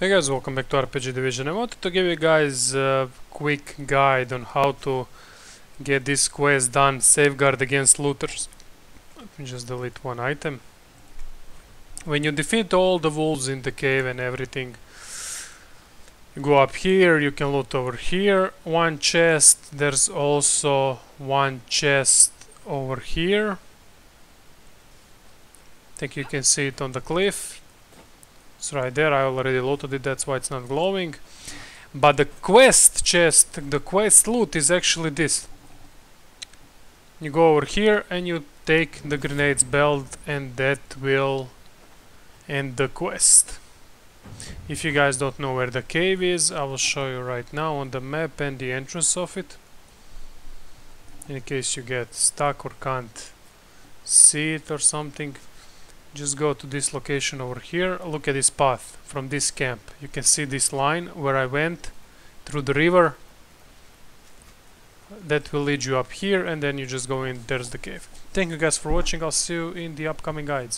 Hey guys, welcome back to RPG Division. I wanted to give you guys a quick guide on how to get this quest done, Safeguard Against Looters. Let me just delete one item. When you defeat all the wolves in the cave and everything, you go up here, you can loot over here. One chest, there's also one chest over here. I think you can see it on the cliff. It's right there, I already looted it, that's why it's not glowing. But the quest chest, the quest loot is actually this. You go over here and you take the grenades belt, and that will end the quest. If you guys don't know where the cave is, I will show you right now on the map and the entrance of it. In case you get stuck or can't see it or something. Just go to this location over here, look at this path from this camp. You can see this line where I went through the river. That will lead you up here, and then you just go in, there's the cave. Thank you guys for watching, I'll see you in the upcoming guides.